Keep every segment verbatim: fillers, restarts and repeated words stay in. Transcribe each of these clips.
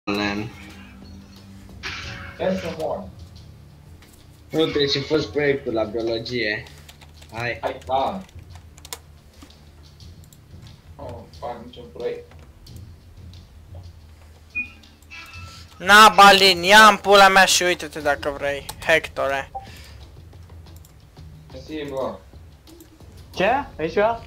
Len. Hai să mor. Nu, deci a fost proiectul la biologie. Hai. Hai, da. Nu fac niciun proiect. Na, Balin, ia în pula mea și uite-te dacă vrei, Hectore. Mersi, bă. Ce? Aici eu?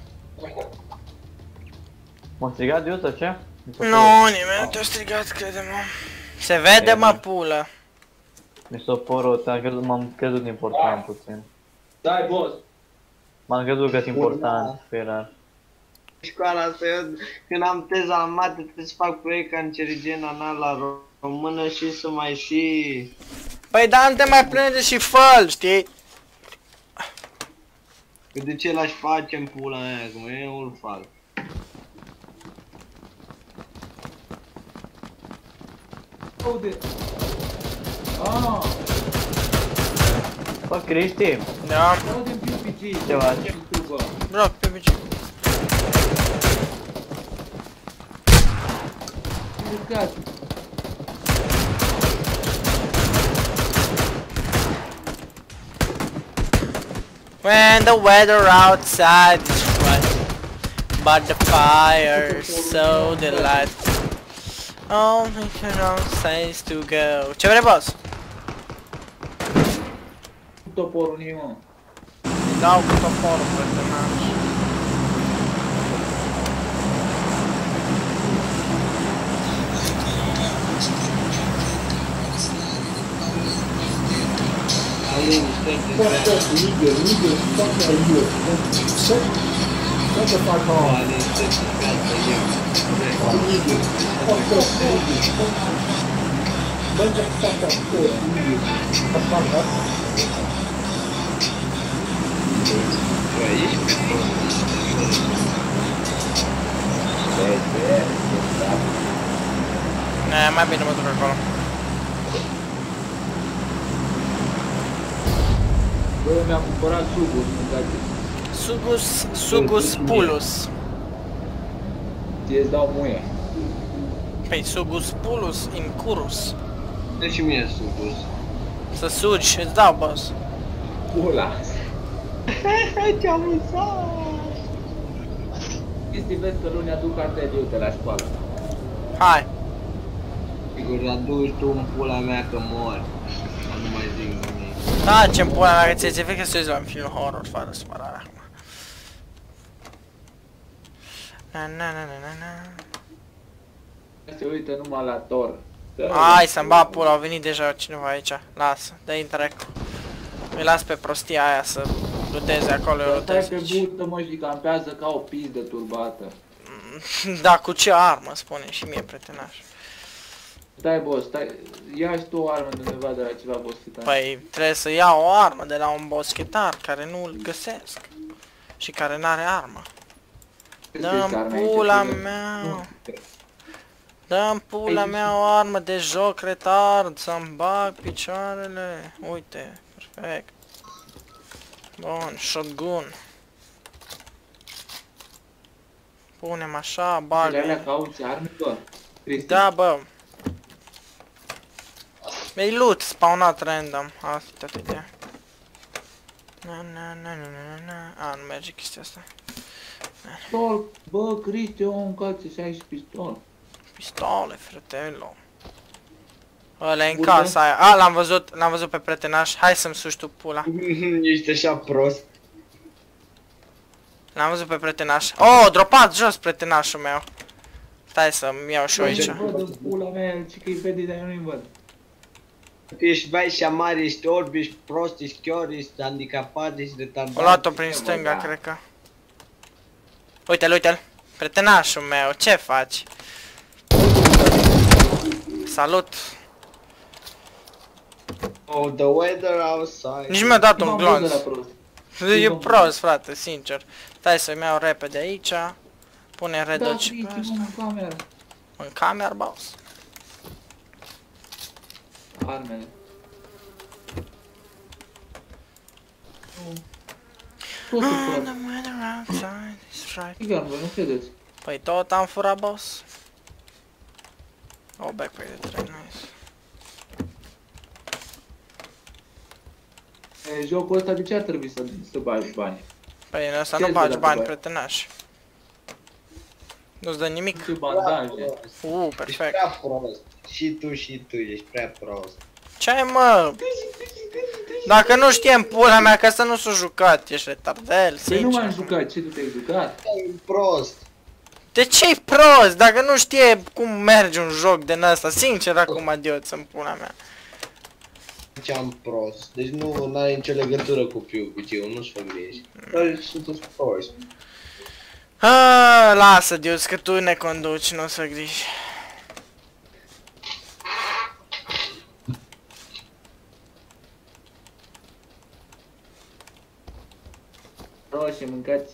M-a strigat eu sau ce? Nu, nimeni nu te-a strigat, crede-mă. Se vede, mă, pulă. Mi s-a părut, am crezut, m-am crezut important puțin. Dai, boss. M-am crezut că-s important, Ferrar. Școala asta, eu când am teza la mate trebuie să fac proiect cancerigen anal la română și să mai și... Păi da, nu te mai plânge și fă știi? Că de ce l-aș face în pula mea, cum eu îl fac. Aude. Ah, Bă, Cristi, Da, aude în P U B G. Ce faci? Tu, bă. bro, pe bici. Ridicat. When the weather outside is right, but the fire's so delightful. Oh, we can all says to go. Ce vrei, boss? Toporul nie, mă. Dau cu toporul, prietenaș. Alin, stai de Fuck off, nigga, nigga, fuck my ear. Shut, shut the fuck off. Alin, stai de viață eu. Nigga, fuck off, nigga. Bunch of fuck up shit, nigga. The fuck up. Bă, ești pe prost. Ne, mai bine mă duc acolo. Bă, mi-am cumpărat suguri, mâncați. Sugus, sugus pulus. Ție-ți dau muie. Păi sugus pulus in curus. Dă și mie supus. Să sugi, îți dau, boss. Pula. Ce-am usat! Cristi, vezi că luni aduc cartea de uite la școală. Hai. Sigur, aduci tu în pula mea că mor. Dar nu mai zic nimic. Da, ce-mi pula mea, că ți-e frică să uiți la un film horror fără supărare acum. Na na na na na na. Se uită numai la Thor. Hai să-mi bat pula, au venit deja cineva aici. Lasă, dă intrect. Îi las pe prostia aia să luteze acolo, eu Stai lutez pe aici. bută, mă, și campează ca o pizdă turbată. Da, cu ce armă, spune și mie, prietenaș. Stai, boss, stai, ia și tu o armă de undeva de la ceva boschetar. Păi trebuie să iau o armă de la un boschetar care nu-l găsesc. Și care n-are armă. Dă-mi pula mea. Dă-mi pula mea o armă de joc retard, să-mi bag picioarele. Uite, perfect. Bun, shotgun. Punem așa, bag. Alea cauți arme, bă? Cristi? Da, bă. E loot spawnat random. Asta e toată ideea. Na na na na na na. A, nu merge chestia asta. Pistol, bă, Cristi, eu am calțe și ai și pistol. Pistole, frătelo. Ăla e în casa aia. A, l-am văzut, l-am văzut pe prietenaș. Hai să-mi suși tu pula. Ești așa prost. L-am văzut pe prietenaș. Oh, dropat jos prietenașul meu. Stai să-mi iau și eu aici. Văd în pula mea, ce că-i vede, dar eu nu-i văd. Că ești vai și amar, ești orb, ești prost, ești chior, ești handicapat, ești retardat. O luat-o prin stânga, cred că. Uite-l, uite-l. Prietenașul meu, ce faci? Salut. Oh, the weather outside. Nici mi-a dat un M-am văzut glonț. la prost. E prost, frate, sincer. Stai să-mi iau repede aici. Pune Da, redoci Cristi, pe mă, asta. în cameră. În cameră, boss. Armele. Tot Ah, să the furat. weather outside is right. Igan, bă, nu credeți. Păi tot am furat, boss. O, backpack de trei, nice. E, jocul ăsta de ce ar trebui să, să bagi bani? Păi în ăsta Ce nu îți bagi dă bani, dacă prietenaș. Nu-ți dă nimic. Ce bandaje? Uuu, Ești perfect. prea prost. Și tu și tu ești prea prost. Ce ai, mă? Dacă nu știe în pula mea că ăsta nu s-a jucat, ești retardel, Păi nu m-am sincer. jucat, ce tu te-ai jucat? Ești prost. De ce-i prost? Dacă nu știe cum merge un joc din ăsta, sincer acum adiot în pula mea. Ce am prost. Deci nu are nicio legătură cu P U B G-ul, nu-și fă griji. Doar sunteți proști. Ah, lasă, Dios, că tu ne conduci, nu-ți fă griji. Roșie, mâncați.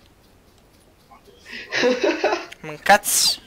Mâncați.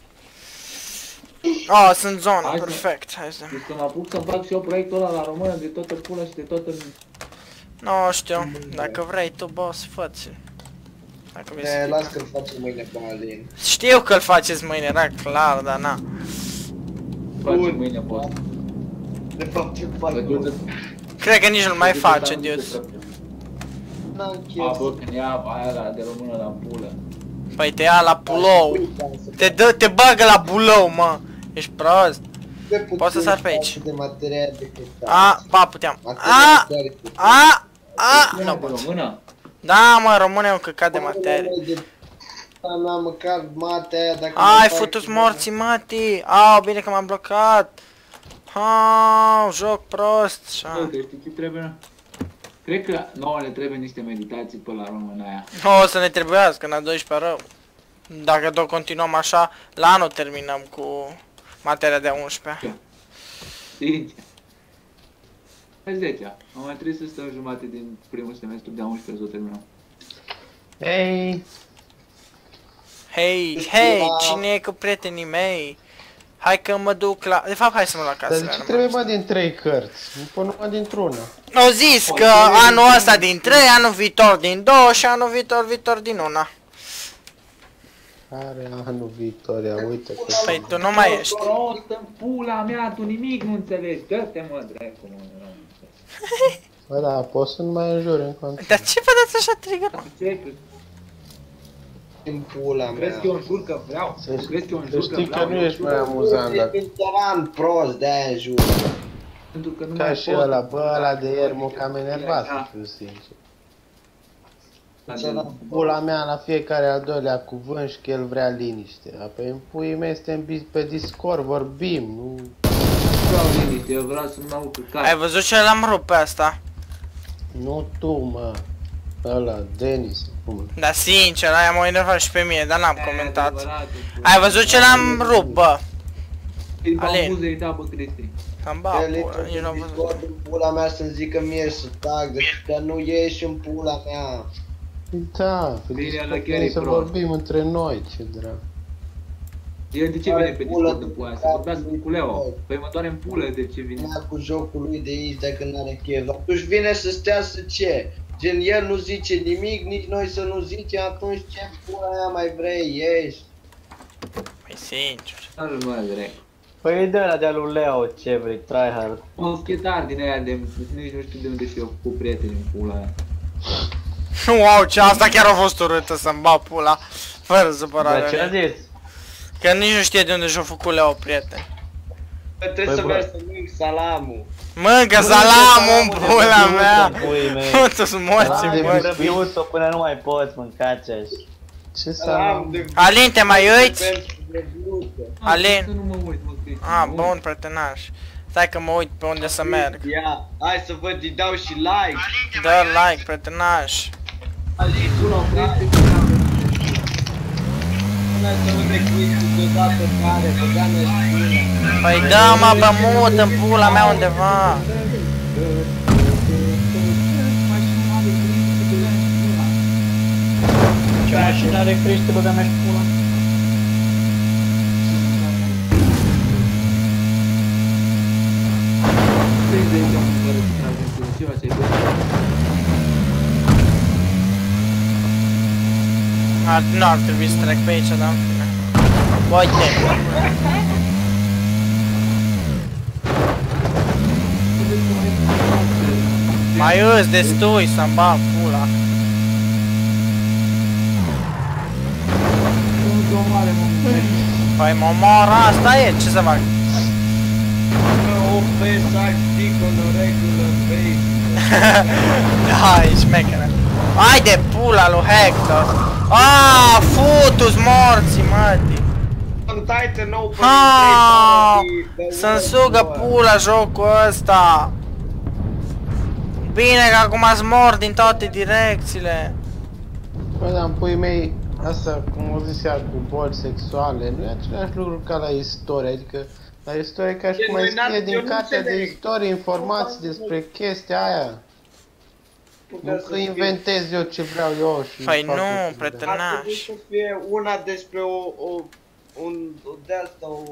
Oh, sunt zonă, Hai să- perfect, hai să... Deci că mă apuc să fac și eu proiectul ăla la română de toată pula și de toată... Nu știu, dacă vrei tu, boss, fă-ți. Dacă vrei să E, fii las ca- că-l facem mâine pe Alin. Știu că-l faceți mâine, era clar, dar na. Facem Bun. mâine post. De fapt, ce fac? Că du-te- Cred că nici nu mai du-te face, la Dios. muzică. N-am A, chef. bă, când ia aia la, de română la pulă. Păi te ia la pulou. Te dă, te bagă la bulou, mă. Ești prost. Poți să sar pe aici. De materiale de căcat. A, ba, puteam. Materiale A, de căcat. a, a, Ia nu de pot. română? Da, mă, rămâne un căcat de materie. Mea, măcar mate aia, dacă Ai, mai fac futu-ți ceva. morții, mati. Au, bine că m-am blocat. Au, joc prost. Bă, Așa. că știi ce trebuie? Cred că nouă ne trebuie niște meditații pe la română aia. O să ne trebuiască, în a doisprezecea rău. Dacă tot continuăm așa, la anul terminăm cu materia de a unsprezecea. Sincer. Pe zecea. Am mai trebuit să stăm jumate din primul semestru de a unsprezecea să o terminăm. Hei! Hei, hei, cine e cu prietenii mei? Hai că mă duc la... De fapt, hai să mă duc la casă. Dar de ce trebuie mă din trei cărți? Nu pot numai dintr-una. Au zis că anul ăsta din trei, anul viitor din două și anul viitor viitor din una. Are anul viitor, ia uite că... Păi tu nu mai ești. Prost în pula mea, tu nimic nu înțelegi. Dă-te mă, dracu, mă. Bă, da, poți să nu mai înjuri în continuu. Dar ce vă dați așa trigger, mă? Ce? În pula mea. Crezi că eu înjur că vreau? Să știi- Crezi că eu să înjur că știi că vreau? nu Eu ești înjur mai amuzant, dar... Ești un țăran prost, de-aia în jur. Pentru că nu Ca mai și pot. ăla, bă, ăla de ieri m-a cam enervat, să fiu sincer. Da. Pula mea la fiecare al doilea cuvânt și că el vrea liniște. Apoi în puii mei suntem bi- pe Discord, vorbim, nu... Vreau liniște, eu vreau să mă aud căcat. Ai văzut ce l-am rupt pe asta? Nu tu, mă. Ăla, Denis, cum? Dar sincer, aia m-a enervat și pe mine, dar n-am Aia e comentat. adevărat, Ai văzut ce l-am rupt, bă? Îi Alin. bambuzei, da, bă, Cristi. Am ba, El e pula, nici n-am în văzut. Discord în pula mea să-mi zică mie să tac, deci că nu ieși în pula mea. Da, pe Bine, Discord ăla chiar trebuie e să prost. vorbim între noi, ce drag. El de ce Are vine pe pulă Discord în pula? Să de vorbească cu Leo. Discord. Păi mă doare în pulă de ce vine. Ia cu jocul lui de aici dacă n-are chef. Atunci vine să stea să ce? Gen el nu zice nimic, nici noi să nu zicem, atunci ce pula mea mai vrei, ieși. Păi sincer. Nu mă direct. Păi e de ăla de-a lui Leo, ce vrei, tryhard. O schetar din aia de... Nici nu știu de unde și eu cu prieteni în pula aia. Wow, ce asta chiar a fost urâtă să-mi bag pula. Fără supărare. Dar ce a zis? Că nici nu știe de unde și-a făcut Leo, prieten. Că trebuie Păi, să bă. mergi să mănânci salamul. Mâncă salamul în pula mea! Puii mei. Putu-s morții, Salam de bă! vrăbiut-o până nu mai poți, mâncați așa. Ce salam? de Alin, te mai uiți? pentru vrăbiută. Alin. Să nu mă uit, mă, Cristi. Ah, mă bun, prietenaș. Stai că mă uit pe unde să merg. Ia, hai să văd, îi dau și like. Dă like, prietenaș. Alin, Pula, like. Cristi, Până să nu te cuiți deodată care, băga-ne spune. Păi dă-mă pe mut în pula mea undeva. Ce mașină are Cristi, băga mea și pula? treizeci de ani fără să tragem cu ceva ce-ai văzut. Ar, nu ar trebui să trec pe aici, dar în fine. Uite. Mai îți destui să-mi bag pula. Nu o mare moment. Păi mă omoară, asta e, ce să fac? O pesac, dic în regulă, băi. Da, e șmecheră. Haide pula lui Hector. Aaaa, futu-s morții, mătii. În Titan Open Aaaa, trei să-mi sugă pula jocul ăsta. Bine că acum ați mor din toate direcțiile. Bă, dar în puii mei, asta, cum o zis ea, cu boli sexuale, nu e același lucru ca la istorie, adică la istorie ca și cum mai scrie din cartea de istorie informații despre chestia aia. Nu că inventez eu ce vreau eu și... Păi fac eu nu, ce vreau. Ar trebui prietenaș. să fie una despre o, o, un, o de-asta, o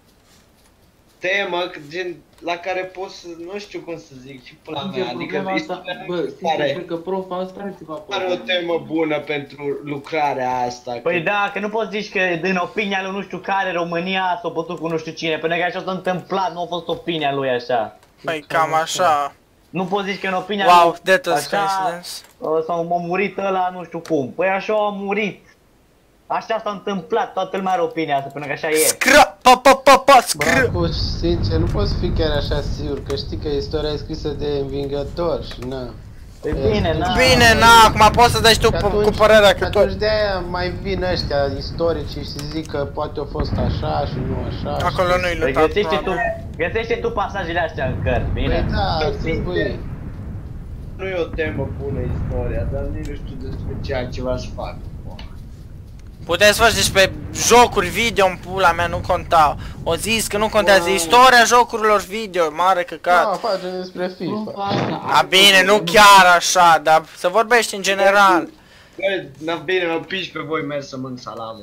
temă gen, la care poți să, nu știu cum să zic, și pula mea, adică Problema asta, bă, sincer, cred că profa asta are ceva are o temă bună pentru lucrarea asta. Păi da, că nu poți zici că în opinia lui nu știu care România s-a bătut cu nu știu cine, pentru că așa s-a întâmplat, nu a fost opinia lui așa. Păi cam așa. Nu poți zici că în opinia Wow, lui that was așa coincidence. uh, s-a murit ăla nu știu cum. Păi așa a murit. Așa s-a întâmplat, toată lumea are opinia asta, pentru că așa e. Scră, pa, pa, pa, pa, Bă, scră. acum, sincer, nu poți fi chiar așa sigur, că știi că istoria e scrisă de învingător și na. Păi bine, na. Bine, na, acum poți să dai tu Și cu părerea că atunci tot. de-aia mai vin ăștia istorici și zic că poate a fost așa și nu așa. Acolo nu-i Păi lutat. găsește tu, găsește tu pasajele astea în cărți, Păi bine? da, să băi. Nu e o temă bună istoria, dar nici nu știu despre ce altceva să fac. Puteți să faci despre jocuri video în pula mea, nu contau. O zis că nu contează istoria jocurilor video, mare Da, căcat. facem despre FIFA. A bine, nu chiar așa, dar să vorbești în general. Bă, na bine, mă piși pe voi, merg să mânc salamul.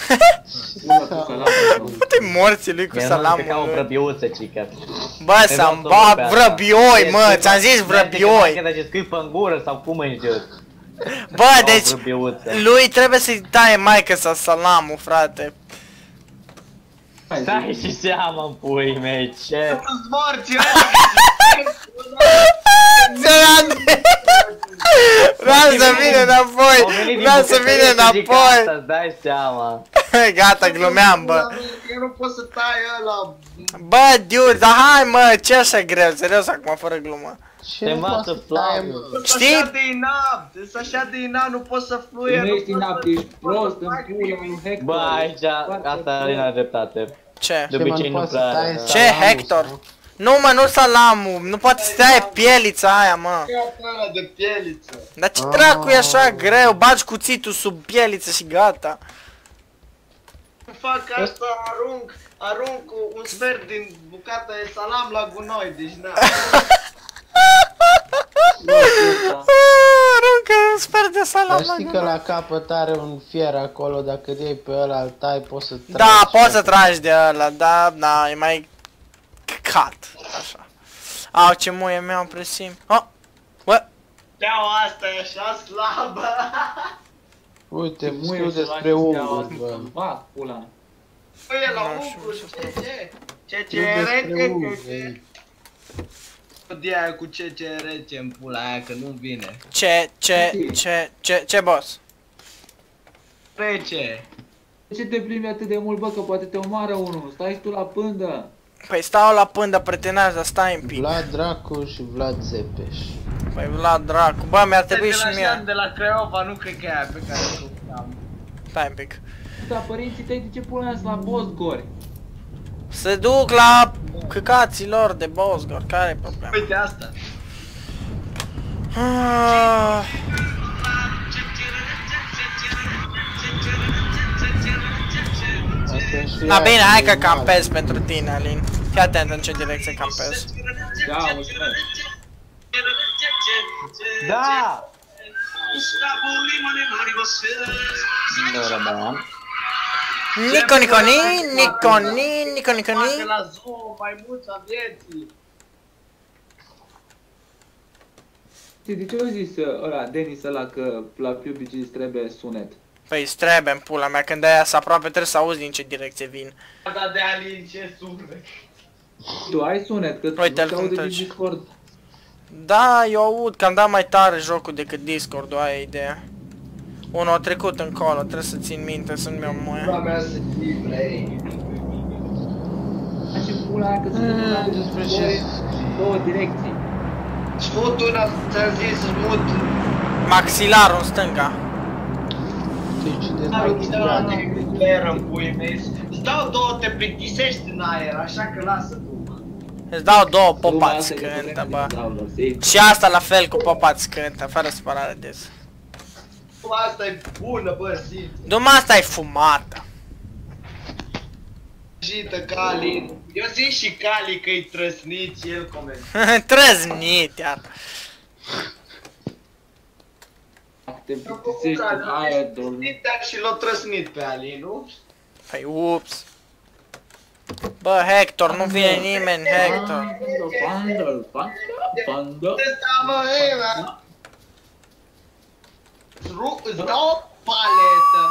Uite morții lui cu Eu nu ca o salamul. vrăbiuță, cică. Bă, să-mi bag vrăbioi, mă, ți-am zis vrăbioi. Dacă scuipă în gură sau cum îi jur. Bă, deci lui trebuie să-i taie maică sa salamul, frate. Stai și seama în puii mei, ce? Sunt morți, Vreau să vină înapoi, vreau să vină înapoi. Îți dai seama. Gata, glumeam, bă. Eu nu pot să tai ăla. Bă, dude, dar hai, mă, ce așa greu, serios acum, fără glumă. Ce Te nu poate învață să stai, flamă. mă? Știi? Așa de inapt, sunt așa de inapt, nu pot să fluie. Nu nu ești pot să- inapt, ești prost în pula lui Hector. Bă, aici, asta nu are dreptate. Ce? De Ce, mă, obicei nu nu poate să prea... tai da. Ce, salamul Hector? sau- Nu, mă, nu salamul, nu poate să taie pielița aia, mă. Gata ăla de pieliță. Dar ce dracu e așa greu, bagi cuțitul sub pieliță și gata. Fac asta, arunc, arunc un sfert din bucata de salam la gunoi, deci na. Aruncă un sper de Dar salam știi la că gură. la capăt are un fier acolo, dacă îl iei pe ăla, îl tai, poți să tragi. Da, poți să tragi de ăla, da, da, e mai căcat, așa. Au, ce muie mi-au presim. Oh, bă, Steaua asta e așa slabă. Uite, Muie știu să despre lași unguri, steaua bă. să fac, pula. Bă, e la Nu știu unguri, ce ce ce? Ce ce Știu e despre rece, ce unguri. ce? De aia cu ce ce e rece în pula aia, că nu vine. ce, ce, ce, ce, ce, boss? Rece. De ce te plimbi atât de mult, bă, că poate te omoară unul? Stai și tu la pândă. Păi stau la pândă, prietenaș, dar stai un pic. Vlad Dracu și Vlad Țepeș. Păi Vlad dracu, bă, mi-ar trebui De și la mie. Jean de la Craiova, nu cred că e aia pe care o căutam. Stai un pic. Dar părinții tăi de ce pula mea sunt la Bosgori? Se duc la căcații lor de Bosgor, care e problema? Uite asta. Ah, Asta și Da, aia bine, e hai că normal. campez pentru tine, Alin. Fii atent în ce direcție campez. Da, mulțumesc. Da! Nu rămâneam. Nico, Nico, ni, Nico, ni, Nico, Nico, Poate ni. la zoo, mai mulți a vieții. Știi, de ce au zis uh, ăla, Denis ăla, că la P U B G îți trebuie sunet? Păi strebe în pula mea, când aia să aproape trebuie să auzi din ce direcție vin. Dar de Alin ce sunet. Tu ai sunet, că Uite-l se cum aude din trece. Discord. Da, eu aud că am dat mai tare jocul decât Discord-ul, aia e ideea. Unul a trecut încolo, trebuie să țin minte să nu-mi iau moia. Pula mea să fii, vrei. Așa pula aia că se duc despre două, ce? două direcții. Smut una, ți-am zis, smut. Maxilarul în stânga. Ce ce de Da, de în puii mei. Îți dau două, te plictisești în aer, așa că lasă tu. Îți dau două Lumea popați asta e cântă, diferentă bă. de download, știi? Și asta la fel cu popați cântă, fără supărare de zi. Asta e bună, bă, simți. Duma asta e fumată. Jită, Cali. Eu zic și Cali că-i trăsnit și el comentează. Trăznit, iar. Dacă te plictisești în aia, domnule. Dar și l-a trăsnit pe Ali, nu? Păi, ups. Bă, Hector, nu vine nimeni, Hector. Panda, panda, panda. Ăsta, mă, Eva. Îți dau o paletă.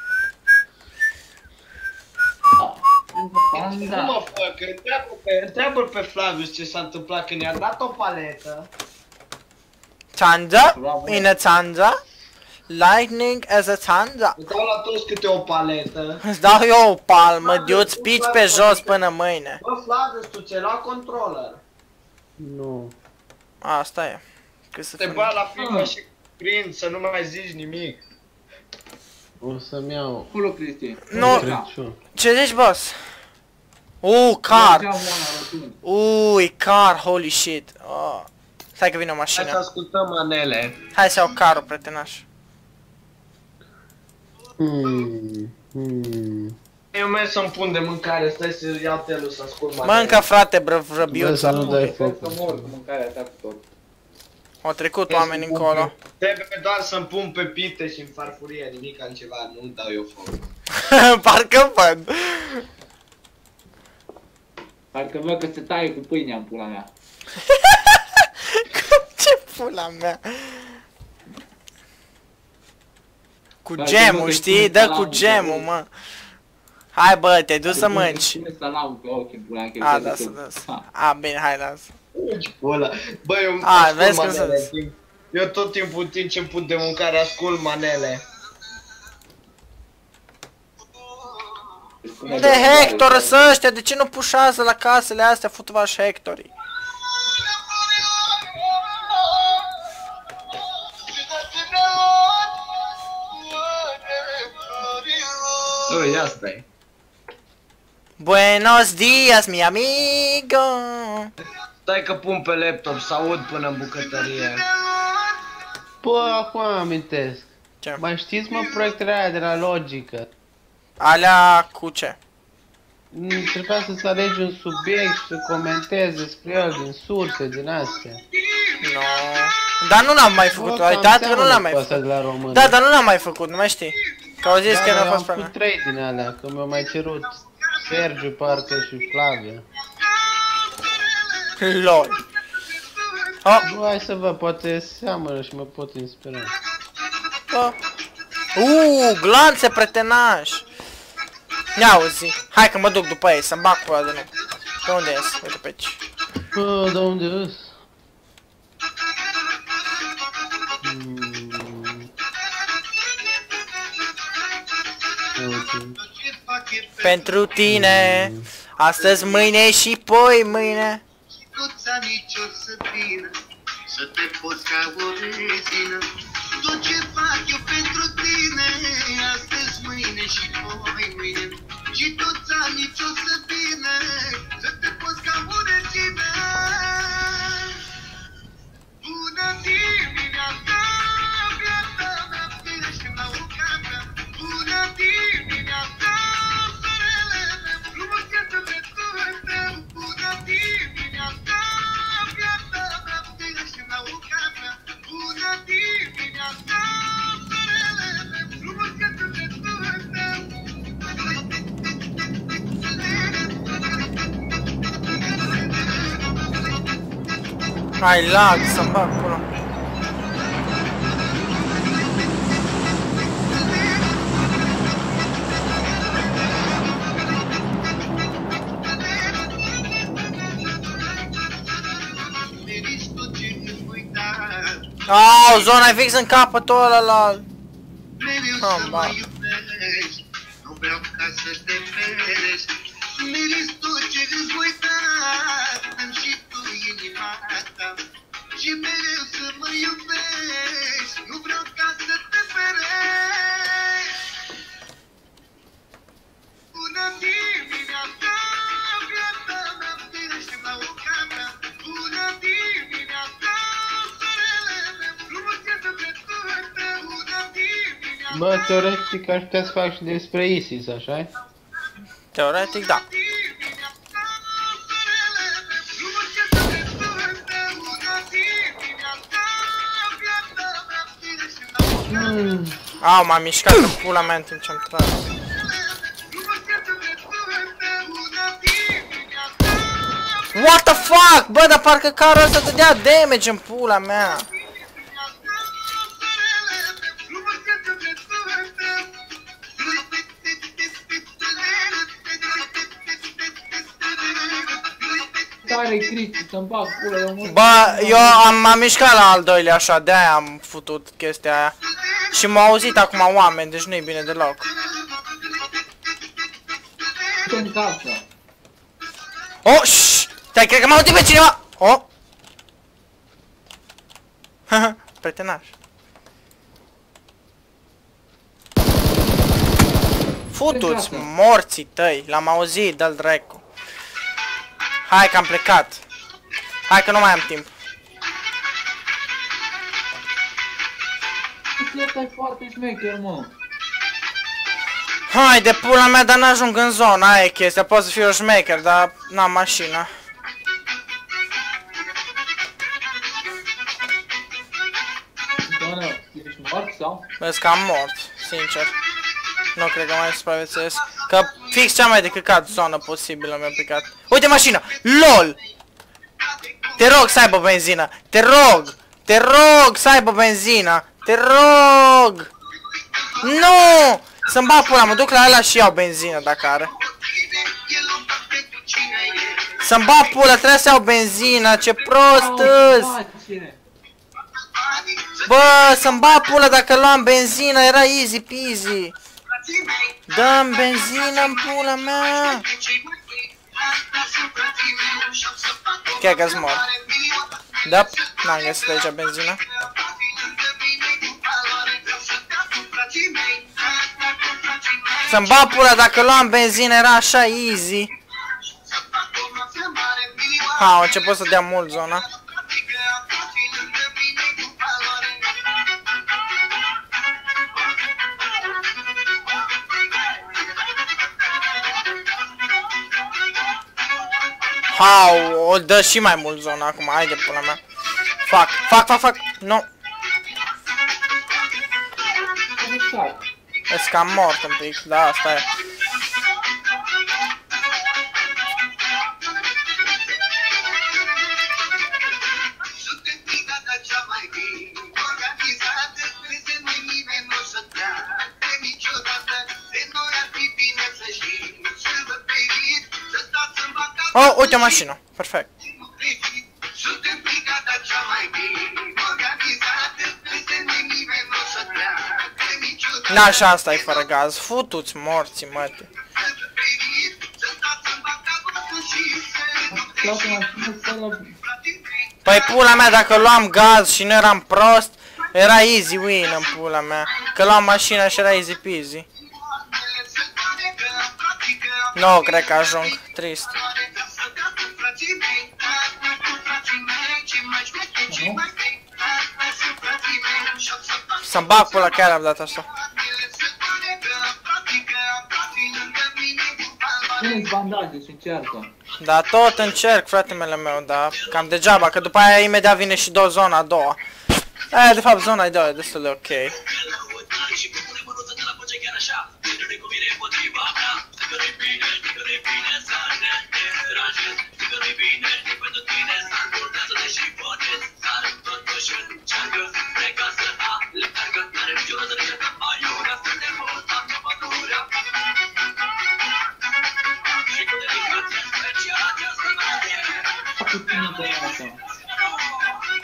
Nu Panda. mă fă, că întreabă pe, întreabă pe Flavius ce s-a întâmplat când i-a dat o paletă. Țanza? In a țanza? Lightning as a țanza. Îți dau la toți câte o paletă. Îți dau eu o palmă, de-o-ți pici pe jos până mâine. Bă, Flavius, tu ți-ai luat controller. Nu. Asta e. Cât să Te fie. bag la filmă și prind să nu mai zici nimic. O să-mi iau Culo, Cristi. Nu. Crăciun. Ce zici, boss? Uuu, car! Uuu, e car, holy shit. Oh. Stai că vine o Hai să mașină. ascultăm manele. Hai să iau carul, pretenaș. Hmm. Hmm. Eu merg să-mi pun de mâncare, stai să iau telul să ascult manele. Mâncă, frate, bră, Bă, vrăbiuță. să nu dai Să foc. mor cu mâncarea ta cu tot. Au trecut oameni încolo. Trebuie doar să-mi pun pe pite și în farfurie, nimic altceva, nu-mi dau eu foc. Parcă văd. Parcă văd că se taie cu pâinea în pula mea. Ce pula mea. Cu Parcă gemul, văd că știi? pune Dă cu salamul gemul, pe mă. Hai, bă, te duci să mânci. Pune salamul pe ochi în pula mea, că A, eu da, cred să că- das. Ha. A, bine, hai, lasă. Ăla. Bă, eu A, ascult vezi cum manele, să- timp- Eu tot timpul în timp ce îmi pun de mâncare ascult manele. Unde Hector să ăștia? De ce nu pușează la casele astea futuvași Hectorii? Ui, asta e. Buenos dias, mi amigo. Stai că pun pe laptop să aud până în bucătărie. Bă, acum amintesc. Ce? Mai știți, mă, proiectele aia de la Logică? Alea cu ce? Mm, Trebuia să-ți alegi un subiect și să comentezi despre el din surse, din astea. No. Dar nu l-am mai făcut, Bă, ai cam uitat că nu seamănă l-am mai cu asta făcut. de la român. Da, dar nu l-am mai făcut, nu mai știi. Că au zis Da, că nu a eu fost pe am mine. făcut trei din alea, că mi-au mai cerut Sergiu, parcă, și Flavia. LOL. Oh, Nu, hai să văd, poate seamănă și mă pot inspira. oh. Uuu, glanțe pretenași. Ia uzi. Hai că mă duc după ei, să-mi bag pe ăla de nu. Pe unde ies? Uite pe aici. Bă, de unde îs? Hmm. Uite. Pentru tine. Astăzi, mâine și poi mâine. Cuța nici o să vină, să te poți ca o rezină. Tot ce fac eu pentru tine, astăzi, mâine și poi mâine. Și toți anii ce o să vină, să te poți ca o rezină. Bună dimineața, viața mea, bine și nauca mea. Bună dimineața, sorele meu, frumusețe pe tău. Bună dimineața, viața mea, bine și nauca mea. Bună dimineața, sorele meu, frumusețe pe tău. Hai lag, să-mi bag pula. Meriți tot ce Au, zona e fix în capătul ăla la... Mereu Ah, să ba. mă iubești, nu vreau ca să te ferești. Meriți tot ce îți voi da, dă-mi și tu inima ta. Și mereu să mă iubești, nu vreau ca să te ferești. Bună dimineața, viața mea, ferește la o gata. Bună dimineața, soarele meu, frumusețe pe toate. Bună dimineața. Bă, teoretic aș putea să fac și despre ISIS, așa-i? Teoretic, da. Mm. Au, m-am mișcat în pula mea în timp ce-am tras. What the fuck? Bă, dar parcă carul ăsta te dea damage în pula mea. Tare critic, să-mi bag pula, eu mult. Bă, eu am, m-am mișcat la al doilea așa, de-aia am futut chestia aia. Și m-au auzit acum oameni, deci nu-i bine deloc. În casă. Oh, shh! Stai, cred că m-a auzit pe cineva! Oh! Haha, prietenaș. Futu-ți morții tăi, l-am auzit, dă-l dracu. Hai că am plecat. Hai că nu mai am timp. Ăsta e foarte șmecher, mă. Hai de pula mea, dar n-ajung în zona, aia e chestia, pot să fiu șmecher, dar n-am mașină. Doamne, ești mort sau? Vezi că am mort, sincer. Nu cred că mai supraviețuiesc. Că fix cea mai de căcat zonă posibilă mi-a picat. Uite mașina! LOL! Te rog să aibă benzină! Te rog! Te rog să aibă benzină! Te rog! Nu! Să-mi bag pula, mă duc la ăla și iau benzină dacă are. Să-mi bag pula, trebuie să iau benzină, ce prost îs! Bă, să-mi bag pula dacă luam benzină, era easy peasy. Dă-mi benzină în pula mea. Chiar că-s mort. Da, n-am găsit aici benzină. Să-mi bag pula dacă luam benzină, era așa easy. Ha, au început să dea mult zona. Hau, o dă și mai mult zona acum, hai de pula mea. Fac, fac, fac, fac, nu. Vezi că am mort un pic, da, asta e. Oh, uite o mașină, perfect. Na, și asta e fără gaz, futu-ți morții, mătii. Păi pula mea, dacă luam gaz și nu eram prost, era easy win în pula mea. Că luam mașina și era easy peasy. Nu, cred că ajung, trist. Să-mi bag pula, chiar am dat asta. Puneți bandaje și încearcă. Da, tot încerc, fratele meu, da, cam degeaba, că după aia imediat vine și două zona a doua. Aia, de fapt, zona a doua e destul de ok.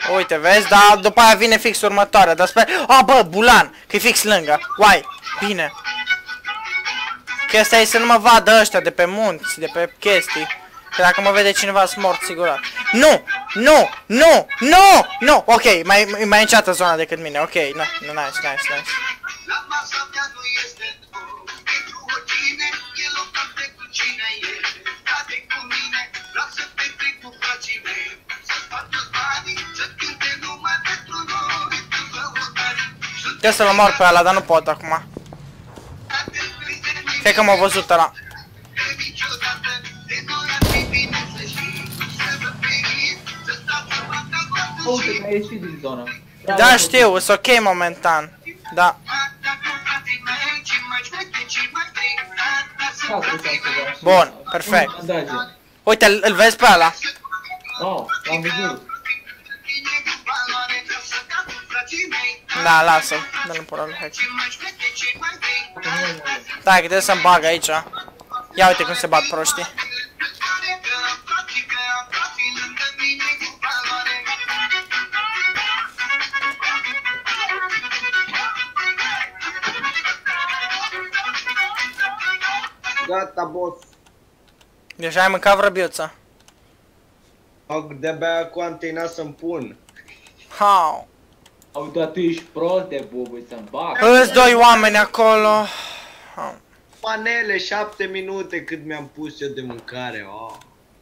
Uite, vezi? Dar după aia vine fix următoarea. Dar sper... A, bă, bulan! Că e fix lângă. Uai, bine. Chestia e să nu mă vadă ăștia de pe munți, de pe chestii. Că dacă mă vede cineva, sunt mort, sigurat. Nu! Nu! Nu! Nu! Nu! Ok, mai, mai înceată zona decât mine. Ok, nice, nice, nice, nice. Trebuie să-l omor pe ăla, dar nu pot acum. Cred că m-a văzut ăla. Uite că a ieșit din zonă. Da, știu, sunt ok momentan. Da. Bun, perfect. Uite, îl vezi pe ăla? Oh, l-am văzut. Da, lasă-l. Dă-l în pula lui, hai. Da, că trebuie să-mi bag aici. Ia uite cum se bat proștii. Gata, boss. Deja ai mâncat vrăbiuța. De-abia cu antena să-mi pun. How? Au dat, tu ești prost de bubui să-mi bag. Îți doi oameni acolo. Panele, șapte minute cât mi-am pus eu de mâncare. Oh.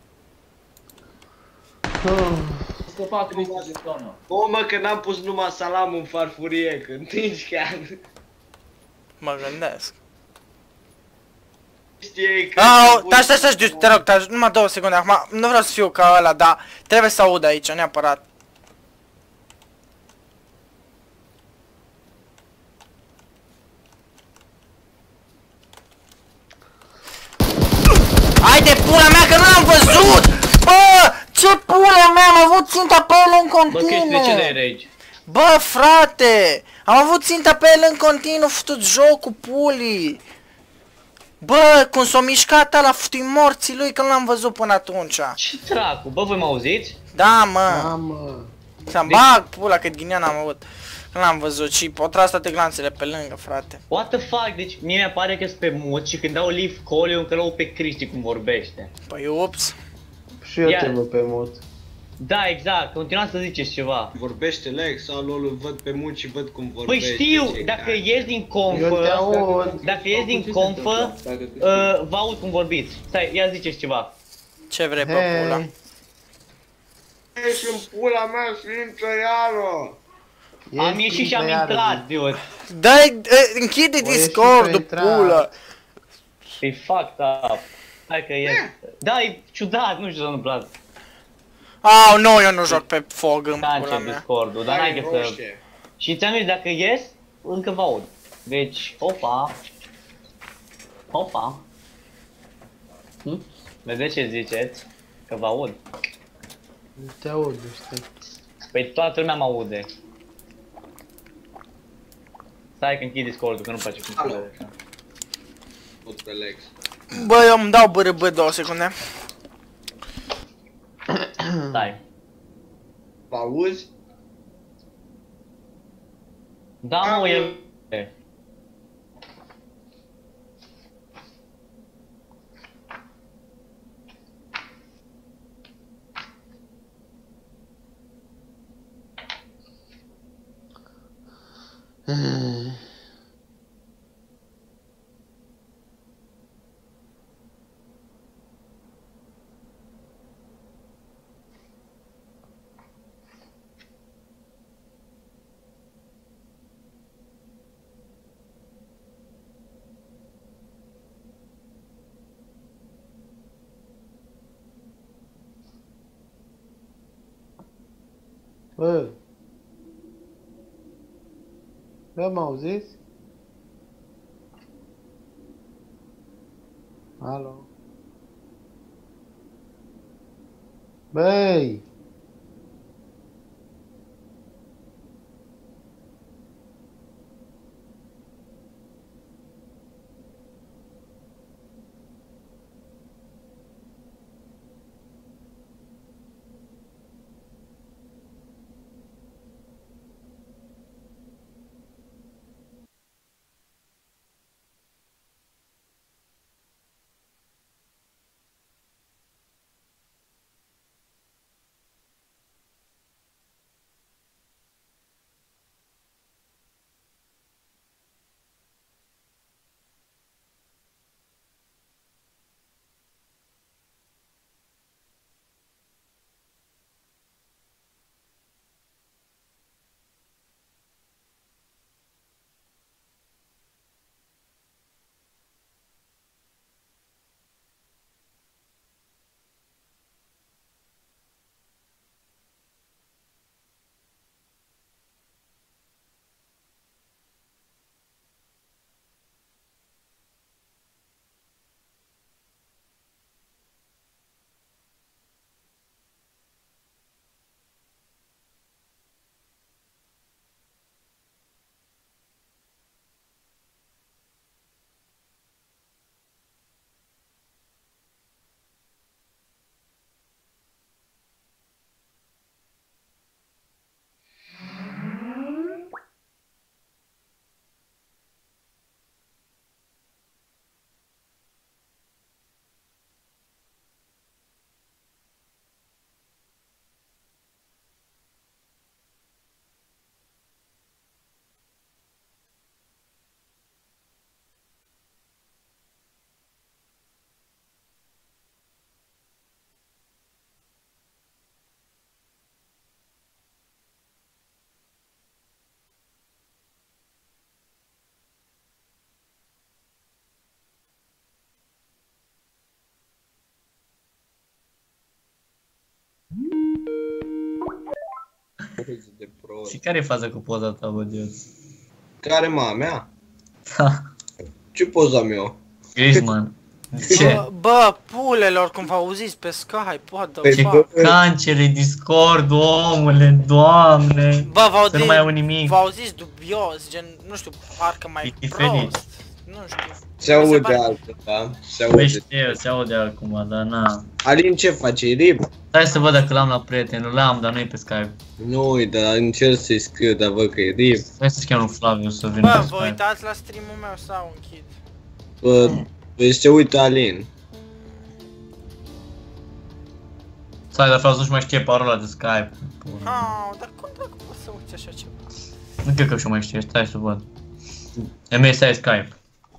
Să fac Cristi de zonă. O, mă, că n-am pus numai salam în farfurie, că nici chiar. Mă gândesc. Știi că... Au, taci, taci, taci, te rog, taci, numai două secunde acum. Nu vreau să fiu ca ăla, dar trebuie să aud aici, neapărat. Haide, pula mea, că nu l-am văzut! Bă, ce pula mea, am avut ținta pe el în continuu! Bă, Cristi, de ce de rage? Bă, frate, am avut ținta pe el în continuu, futut jocul pulii! Bă, cum s-o mișcat ăla, futui morții lui, că nu l-am văzut până atunci. Ce dracu? Bă, voi mă auziți? Da, mă. Da, mă. Să-mi bag pula, cât ghinean am avut. Nu l-am văzut și pot tras toate glanțele pe lângă, frate. What the fuck? Deci mie mi-apare că sunt pe mut și când dau leave call eu încă l-au pe Cristi cum vorbește. Păi, ups. Și eu Ia. te văd pe mut. Da, exact, continuați să ziceți ceva. Vorbește Lex sau lol, îl văd pe munci și văd cum vorbește. Păi știu, ce dacă care. ies din Eu te confă, aud. dacă ies din confă, uh, vă aud cum vorbiți. Stai, ia ziceți ceva. Ce vrei pe Hei. pula? Ești în pula mea, Sfință Iaro! Am ieșit și am intrat, dude. Dai, închide O, ieși Discord-ul, pe intrat. pula. E fucked up. Hai că e. Da, e ciudat, nu știu ce s-a întâmplat. Au, nu, eu nu joc pe fog în Da, pula încep mea. Discord-ul, dar n-ai că să... roșie. Și ți-am zis, dacă ies, încă vă aud. Deci, opa. Opa. Hm? Vedeți ce ziceți? Că vă aud. Te aud, nu știu. Păi toată lumea mă aude. Stai că închid Discord-ul, că nu-mi place cum Alo. se vede așa. Tot pe Lex. Bă, eu îmi dau B R B două secunde. Stai. Vă auzi? Da, mă, e... Bă. Bă, mă auziți? Alo? Băi! de prost. Și care e faza cu poza ta, bă, Dios? Care mea mea? Da. Ce poza mea? Griezmann. Ce? Bă, bă, pulelor, cum v-au zis pe Skype, what the Păi, Ce fuck? cancere, Discord, omule, doamne. Bă, v-au Să nu mai au zis, nimic. v-au zis dubios, gen, nu știu, parcă mai E diferit. prost. Nu știu. Se aude altă, da? Se Băi, aude. știu, se aude acum, dar na. Alin, ce face? E rip? Stai să văd dacă l-am la prieten, l-am, dar nu e pe Skype. Nu, dar încerc să-i scriu, dar văd că e rip. Hai să chem lui Flaviu să vină Bă, pe vă Skype. uitați la stream-ul meu sau închid? Bă, păi se uită Alin. Stai, dar Flaviu nu-și mai știe parola de Skype. Au, dar cum dracu poți să uiți așa ceva? Nu cred că și-o mai știe, stai să văd. M S I Skype.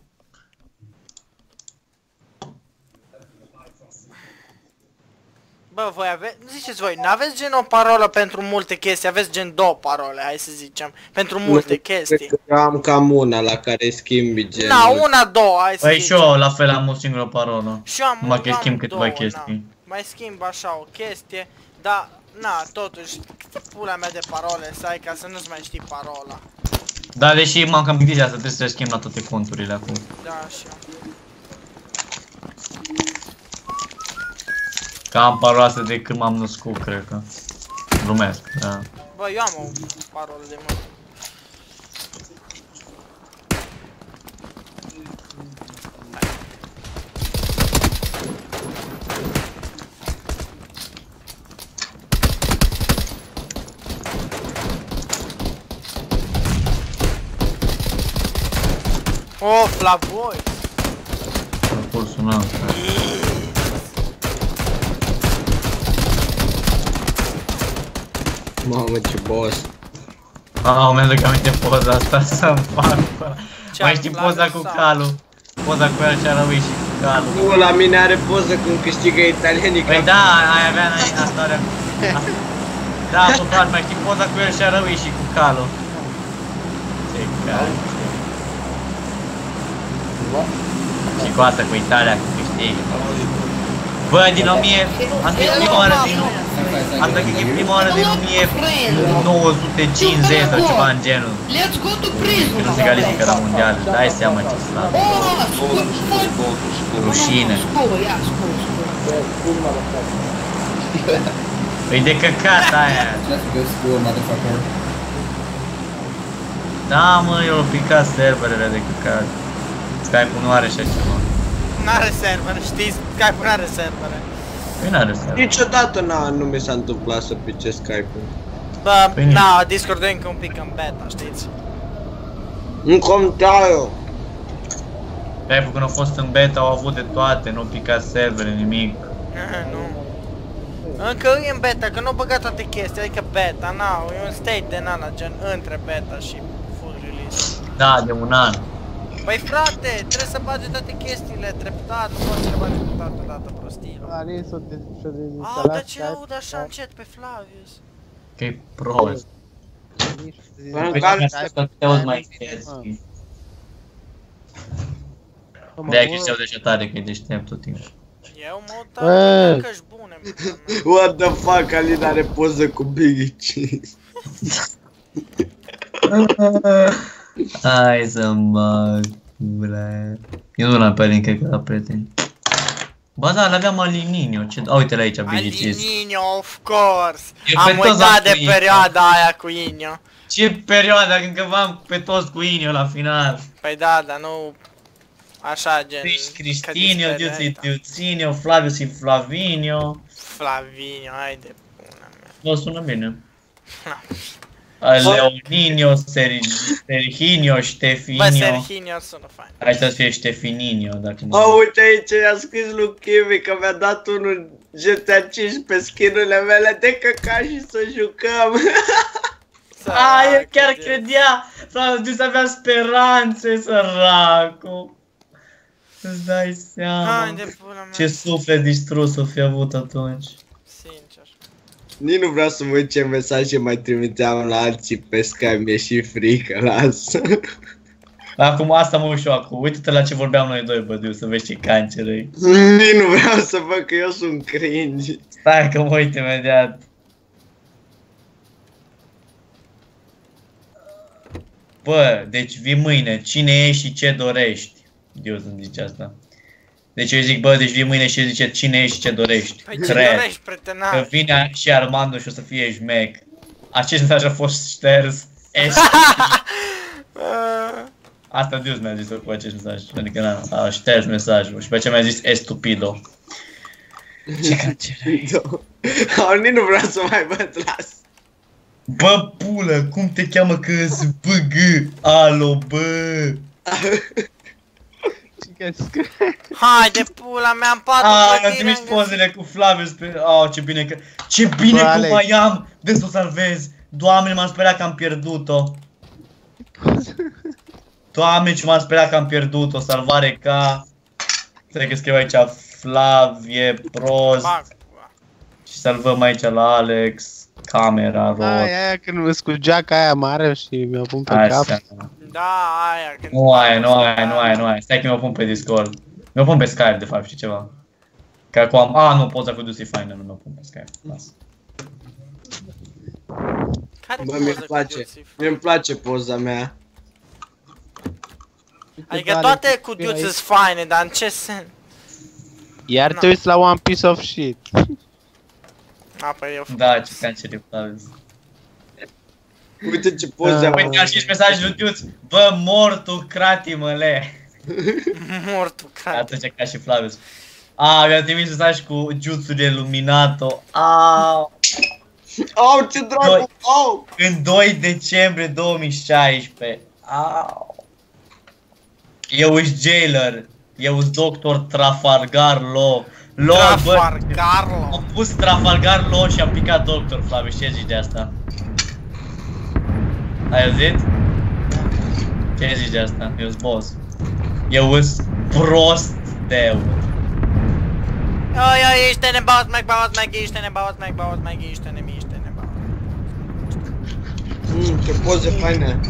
Bă, voi aveți, ziceți voi, n-aveți gen o parolă pentru multe chestii, aveți gen două parole, hai să zicem, pentru multe chestii. Cred că eu am cam una la care schimbi genul. Na, una, două, hai să Păi și zicem. eu la fel am o singură parolă. Și eu am, Numai că am schimb câteva două, chestii. Na. Mai schimb așa o chestie, dar, na, totuși, câte pula mea de parole să ai ca să nu-ți mai știi parola. Da, deși m-am cam gândit de asta, trebuie să le schimb la toate conturile acum. Da, și eu. Că am parola asta de când m-am născut, cred că. Glumesc, da. Bă, eu am o parolă de mult. Oh, Flavoi! Pulsul meu. Mamă, ce boss. Ah, mi-am dat aminte poza asta să-mi fac. Ce Mai am știi Flaviu poza cu sau? calul? Poza cu el și Arăui și cu calul. Nu, la mine are poză cum câștigă italienii. Păi da, aia avea înainte, asta are. Da, bă, frate, mai știi poza cu el și Arăui și cu calul. Ce cal. Și cu asta cu Italia, cu câștigă. Bă, din o mie, asta e prima oară din asta cred că e prima oară din o mie nouă sute cincizeci sau ceva în genul. Let's go to prison. Când nu se califică la mondial, dai seama ce slab. Rușine. Scola, ia, scola, scola. E de căcat aia. Let's go school, motherfucker. Da, mă, eu picat serverele de căcat. Skype-ul nu are așa ceva. N-are server, știți? Skype-ul n-are server. Păi n-are server. Niciodată n-a, nu mi s-a întâmplat să pice Skype-ul. Bă, Păi nici. na, Discord-ul e încă un pic în beta, știți? Nu contează. Skype-ul când a fost în beta au avut de toate, nu picat servere, nimic. Nu. Încă e în beta, că nu băga toate chestii, adică beta, na, e un state de nana, gen între beta și full release. Da, de un an. Păi frate, trebuie să bagi toate chestiile treptat, nu poți să le bagi toată dată prostilor. Alin s-o și-o Ah, dezinstalat dar ce aud așa încet pe Flavius? Că e prost. În Păi care să te aud mai chestii. De-aia că se aude așa tare, că e deștept tot timpul. Eu mă uit tare, că-și bune, mă. What the fuck, Alin are poză cu Biggie Cheese. Hai să-mi bag, bre. Eu nu l-am pe Alin, cred că la prieteni. Ba da, l-aveam Alininio, ce... A, uite-l aici, Biggie Cheese. Alininio, of course! Eu Am pe toți uitat am de cu Inio. perioada aia cu Inio. Ce perioadă, când că v-am pe toți cu Inio la final. Păi da, dar nu... Așa, gen... Deci că Cristinio, disperentă. Diuții Diuținio, Flavius și Flavinio. Flavinio, hai de pula mea. Vă sună bine. Leoninio, Serginio, Bă, Ștefinio. Serginio sună fain. Hai să fie Ștefininio, dacă mă... Oh, uite aici, i-a scris lui Kimi că mi-a dat unul G T A cinci pe skin-urile mele de căcat și să jucăm. A, el chiar credea! Flavius să avea speranțe, săracu. Îți dai Hai seama de pula mea. ce suflet distrus o fi avut atunci. Sincer. Nici nu vreau să mă uit ce mesaje mai trimiteam la alții pe Skype, mi-e și frică, lasă. Acum asta mă uit și eu acum, uite-te la ce vorbeam noi doi, bădiu, să vezi ce canceră e. Nici nu vreau să văd că eu sunt cringe. Stai că mă uit imediat. Bă, deci vii mâine, cine ești și ce dorești? Eu îmi zice asta. Deci eu zic, bă, deci vii mâine și zice cine ești și ce dorești. Păi ce dorești, prietenaș? Că vine și Armando și o să fie șmec. Acest mesaj a fost șters. Asta Dios mi-a zis cu acest mesaj, adică n-a, a șters mesajul și pe aceea mi-a zis estupido. Ce canceră. Nici nu vreau să mai văd, las. Bă, pulă, cum te cheamă că-s B G? Alo, bă. Hai de pula mea în patru. Ah, mi-am trimis pozele cu Flavius pe... Oh, ce bine că... Ce bine că mai am de să o salvez. Doamne, m-am speriat că am pierdut-o. Doamne, ce m-am speriat că am pierdut-o. Salvare ca... Trebuie că scriu aici Flavie, prost. Și salvăm aici la Alex. Camera, rot. Aia, aia când mă cu geaca aia mare și mi-o pun pe cap. Da, aia când... Nu aia, nu aia, nu aia, nu aia. Stai că mi-o pun pe Discord. Mi-o pun pe Skype, de fapt, știi ceva. Că acum am... A, nu, poza cu Duty Fine, nu mi-o pun pe Skype. Lasă. Bă, mi-mi place. Mi-mi place poza mea. Adică toate cu dudes sunt faine, dar în ce sens? Iar te uiți la one piece of shit. A, păi eu... Da, ce cancer Flavius. Uite ce poze am. Uite, și mesajul lui Dudes. Bă, mortu, crati-mă-le. Mortu, crati. Atunci ca și Flavius. A, mi-a trimis mesaj cu Jutsu de Illuminato. Au. Au, ce dracu, au. În doi decembrie două mii șaisprezece. Au. Eu îs jailer. Eu îs doctor Trafalgar Law. Trafalgar Law. Am pus Trafalgar Law și am picat doctor, Flavius. Ce zici de asta? Ai auzit? Ce zici de asta? Eu-s boss. Eu îs prost de Oi, oi, iște-ne, baut, mai baut, mai ghiște-ne, baut, mai baut, mai ghiște-ne, miște-ne, baut. Mmm, ce poze faine.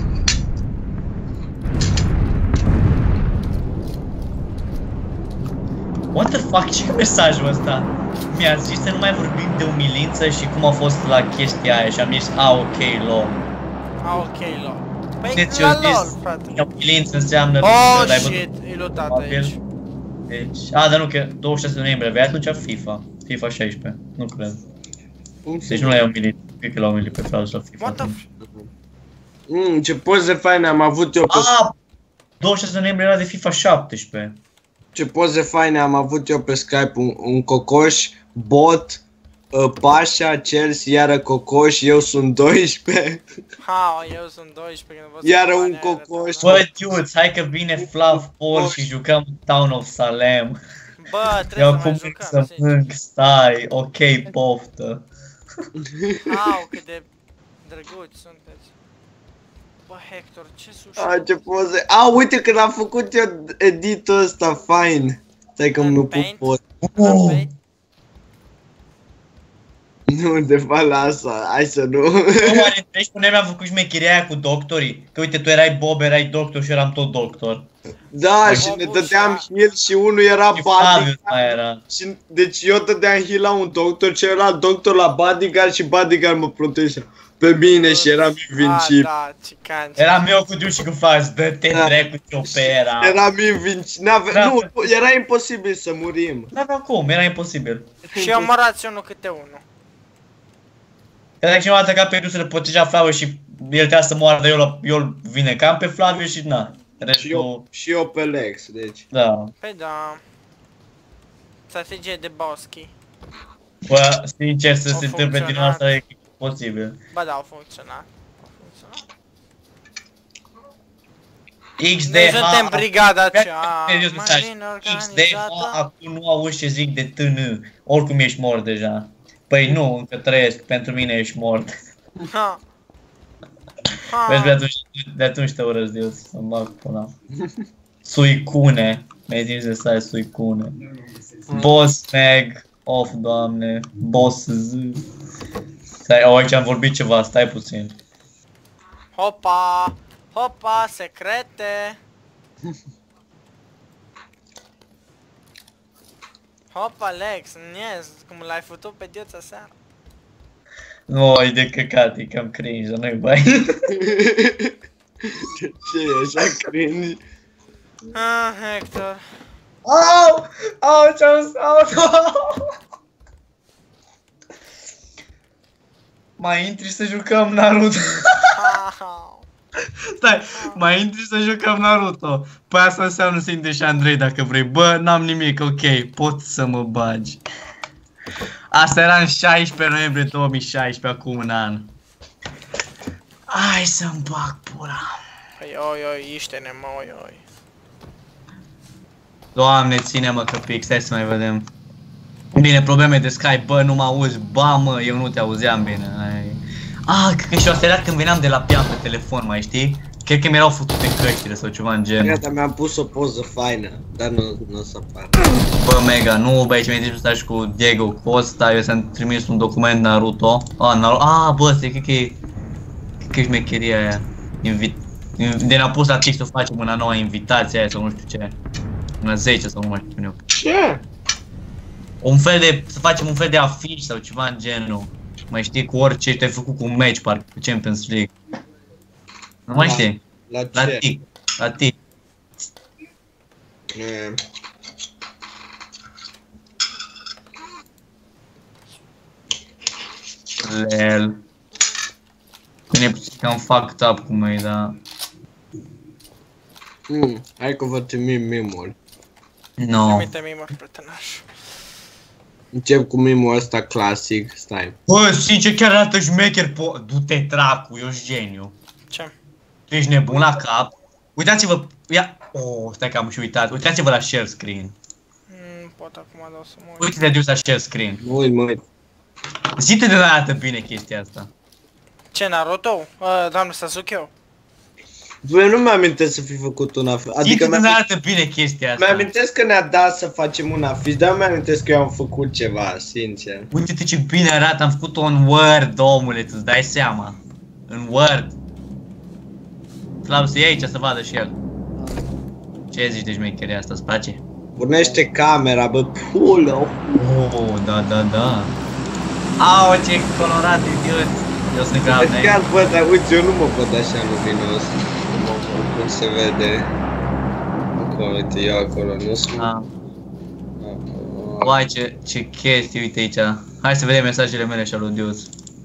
What the fuck, ce mesajul ăsta? Mi-a zis să nu mai vorbim de umilință și cum a fost la chestia aia și am zis, a, ok, lol. A, ok, lol. Păi, Deci la eu lol, zis, frate. umilință înseamnă... Oh, shit, e lutat aici. Deci, a, dar nu, că douăzeci și șase noiembrie avea atunci FIFA. FIFA șaisprezece, nu cred. Deci nu l-ai umilit, cred că l-a umilit pe Flavius la FIFA. What the f... Mmm, ce poze faine am avut eu pe... Ah, douăzeci și șase noiembrie era de FIFA șaptesprezece. Ce poze faine am avut eu pe Skype, un, un cocoș, bot, uh, Pașa, Chelsea, iară cocoș, eu sunt doisprezece. Ha, eu sunt doisprezece, când vă iară un cocoș. Bă, dudes, hai că vine Flav Paul și jucăm Town of Salem. Bă, trebuie să mai jucăm, să mânc, stai, ok, poftă. Au, cât de drăguți sunteți. Bă, Hector, ce suși. A, ce poze. A, uite când am făcut eu editul ăsta, fain. Stai că nu pun pot. Oh. Nu, de fapt la asta, hai să nu. Nu, oare treci până mi-am făcut șmecheria aia cu doctorii? Că uite, tu erai Bob, erai doctor și eram tot doctor. Da, și ne dădeam heal și unul era bodyguard. Și deci eu dădeam heal la un doctor, celălalt doctor la bodyguard și bodyguard mă proteja pe mine și eram invincibil. Da, cicanci. Eram eu cu Diu și cu Faz, dă-te dracu ciopera. Eram invincibil, nu, era imposibil să murim. N-avea cum, era imposibil. Și eu omărați unul câte unul. Că dacă cineva ataca pe Diu să le proteja Flavius și el trebuia să moară, dar eu, eu vinecam pe Flavius și na. Restul... Și eu, și eu pe Lex, deci. Da. Păi da. Strategie de Boschi. Bă, sincer, să se întâmple din asta e posibil. Ba da, au funcționat. Au funcționat. X D H... Noi suntem brigada cea X D H, acum nu auzi ce zic de T N. Oricum ești mort deja. Păi nu, încă trăiesc, pentru mine ești mort. Ha. Vezi, de atunci, de atunci te urăsc, Dios, să-mi bag pula. Suicune. Mi-ai zis să stai suicune. Boss Mag. Off, doamne. Boss Z. Stai, oh, aici am vorbit ceva, stai puțin. Hopa! Hopa, secrete! Hopa, Lex, yes, cum l-ai făcut pe Dioța seara. Nu, e de căcat, e cam cringe, nu-i bai. De ce e așa cringe? Ah, Hector. Au! Au, ce-am... Au! Mai intri să jucăm Naruto. Stai, mai intri să jucăm Naruto. Păi asta înseamnă să intri și Andrei dacă vrei. Bă, n-am nimic, ok, pot să mă bagi. Asta era în șaisprezece noiembrie două mii șaisprezece, acum un an. Hai să-mi bag pula. Păi, oi, oi, iște-ne, mă, oi, oi. Doamne, ține-mă că pix, hai să mai vedem. Bine, probleme de Skype, bă, nu mă auzi, ba mă, eu nu te auzeam bine. Ai... Ah, cred că și-o stelat când veneam de la pian pe telefon, mai știi? Cred că mi-erau făcute căștile sau ceva în genul. Gata, mi-am pus o poză faină, dar nu, nu o să apară. Bă, mega, nu, bă, aici mi-ai zis să stai și cu Diego Costa, eu ți-am trimis un document Naruto. Ah, Naruto, ah, bă, stai, cred că e... Cred că e șmecheria aia. Invit... De ne-a pus la Tix să facem una nouă invitație aia sau nu știu ce. Una zece sau nu mai știu eu. Ce? Un fel de, să facem un fel de afiș sau ceva în genul. Mai știi, cu orice te-ai făcut cu un match, parcă, cu Champions League. Nu mai știi? La ce? La Tic, la Tic. E... Lel. Bine, că am fucked up cu mei, dar... Mm, hai că vă trimim meme-uri. No. Trimite meme-uri, prietenaș. Încep cu meme-ul ăsta clasic, stai. Bă, sincer, chiar arată șmecher, po... Du-te dracu, eu sunt geniu. Ce? Tu ești nebun la cap. Uitați-vă, ia... Oh, stai că am și uitat. Uitați-vă la share screen. Mm, pot acum dau să mă uit. Uite-te dus la share screen. Mă uit, mă uit. Zi-te de arată bine chestia asta. Ce, Naruto? Uh, doamne, Sasuke-o? Bă, nu mi-amintesc să fi făcut un afiș. Adică zi-te de arată bine chestia asta. Mi-amintesc că ne-a dat să facem un afiș, dar mi-amintesc că eu am făcut ceva, sincer. Uite-te ce bine arată, am făcut-o în Word, omule, tu-ți dai seama. În Word. Flav, să iei aici să vadă și el. Ce zici de șmecheria asta, îți place? Pornește camera, bă, pulă. Oh, da, da, da. Au, ce colorat, idiot. Eu sunt grav, ne? Chiar, bă, dar uite, eu nu mă văd așa luminos. Cum se vede. Acolo, uite, eu acolo, nu sunt. Ah. Uai, ce, ce chestii, uite aici. Hai să vedem mesajele mele și aludiuț.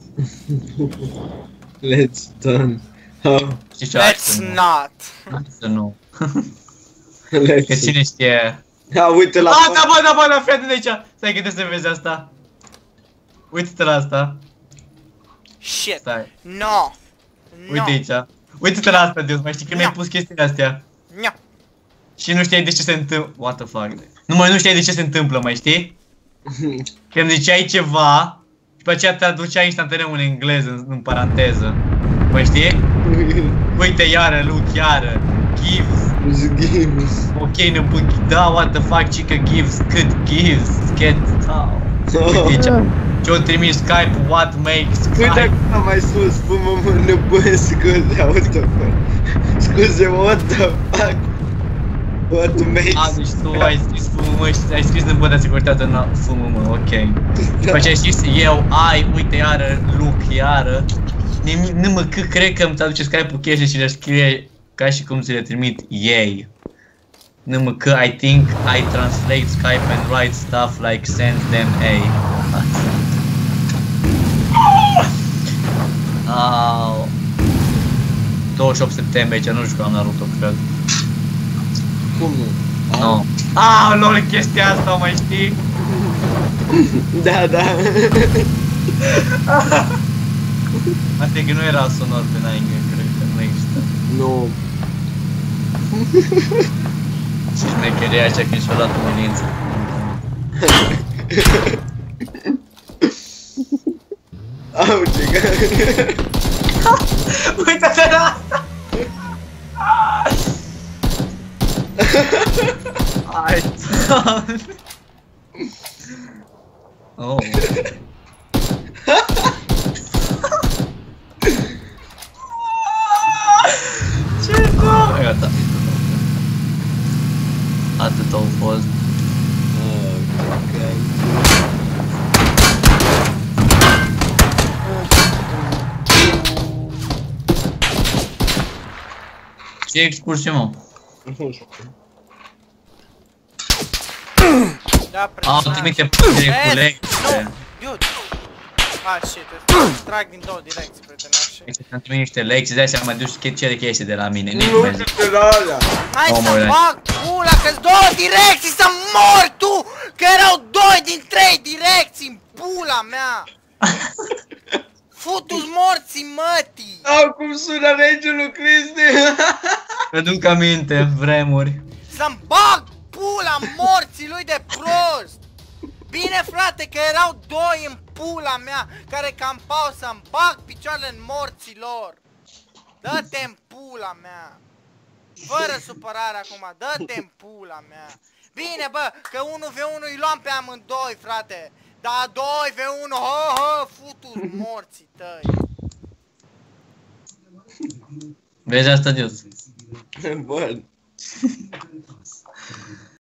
Let's done. Oh. Știi ce? Let's not. Să nu. Let's Că cine știe. Ha, uite la... Ah, da, bă, da, bă, da, fii atent de aici. Stai că trebuie să vezi asta. Uite-te la asta. Shit. Stai. No. Uite aici. Uite-te la asta, Deus, mai știi că mi-ai pus chestiile astea. No. Și nu știai de ce se întâmplă. What the fuck? Nu mai nu știai de ce se întâmplă, mai știi? Că îmi ziceai ceva și pe aceea traducea instantaneu în engleză, în, în paranteză. Mai știi? Uite, iară, look, iară. Gives. Gives. Ok, năbuchi, da, what the fuck, cică gives, cât gives, get, oh. Uite aici. Ce-o trimis Skype, what makes Skype. Uite acum mai sus, fă-mă mă nebun, scuze, autofor. Scuze-mă, what the fuck. What makes A, deci tu ai scris fumă și ai scris în băda securitate în fumă, mă, ok. După ce ai scris eu, ai, uite, iară, look, iară. Nu mă, că cred că îmi traduce Skype-ul chestii și le scrie ca și cum ți le trimit ei. Nu mă, că I think I translate Skype and write stuff like send them a. Au. douăzeci și opt septembrie, aici nu jucam Naruto, cred. Cum nu? Nu. Ah, lol, chestia asta, mai știi? Da, da. Asta e că nu era sonor pe Nine, cred că nu există. Nu. Ce șmecherie așa când și-o luat umilință. Au, ce gare. Uite-te la asta! Ai, Doamne! Oh. Ce Doamne! Gata. Atât au fost. Ce excursie, mă? Nu știu. Da, A, trimite direct cu lecții. Nu, dude. Ah, shit, îți trag din două direcții, prietene, așa. Să-mi trimite niște lecții, dai seama, duci ce cere chestii de la mine. Nu știu de la alea. Hai să fac pula, că-s două direcții, să mori tu! Că erau doi din trei direcții în pula mea! Futu-ți morții, mătii! Au, cum sună regiul Cristi! Îmi aminte, vremuri. Să-mi bag pula morții lui de prost! Bine, frate, că erau doi în pula mea care campau să-mi bag picioarele în morții lor! Dă-te în pula mea! Fără supărare acum, dă-te în pula mea! Bine, bă, că unu v unu îi luam pe amândoi, frate! Dar doi v unu, ho, ho, futu morții tăi! Vezi asta, Dios? Bun.